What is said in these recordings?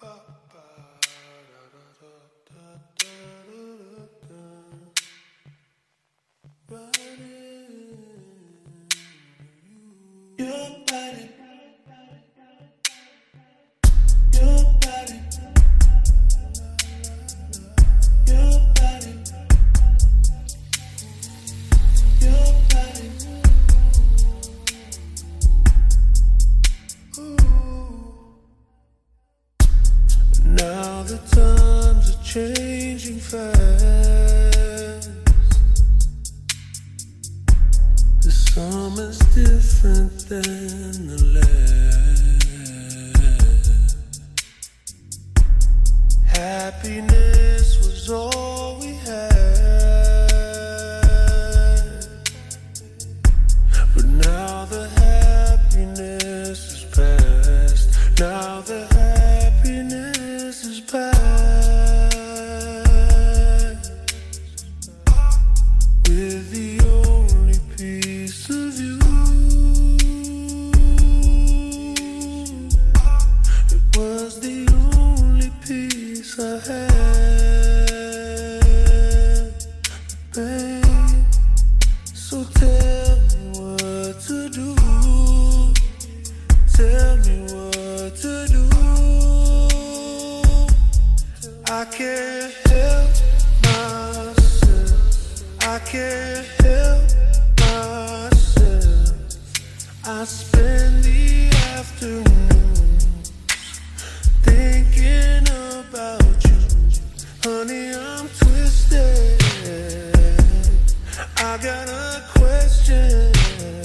Now the times are changing fast. The summer's different than the last. Happiness was all we had, but now the happiness is past. Now the happiness is past. With the only piece of you, it was the only piece I had, babe. So tell me what to do. Tell me what to do. I can't help myself. I can't help myself. I spend the afternoons thinking about you. Honey, I'm twisted. I got a question.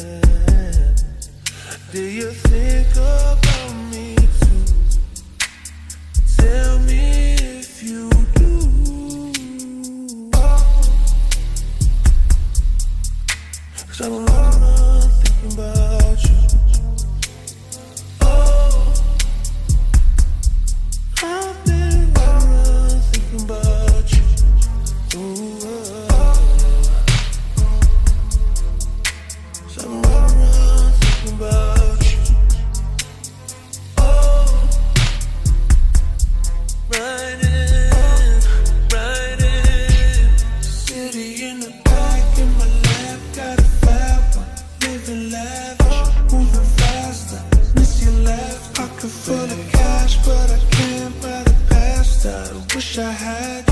Do you think about me too? Tell me if you do. 'Cause I'm running around thinking about you. Oh, I've been running around thinking about you. Ooh, so I'm running around thinking about you. Right in, city in the back, in my lap, got a fab one, living lavish, moving faster, miss your laugh, pocket full of cash, but I can't buy the past. I wish I had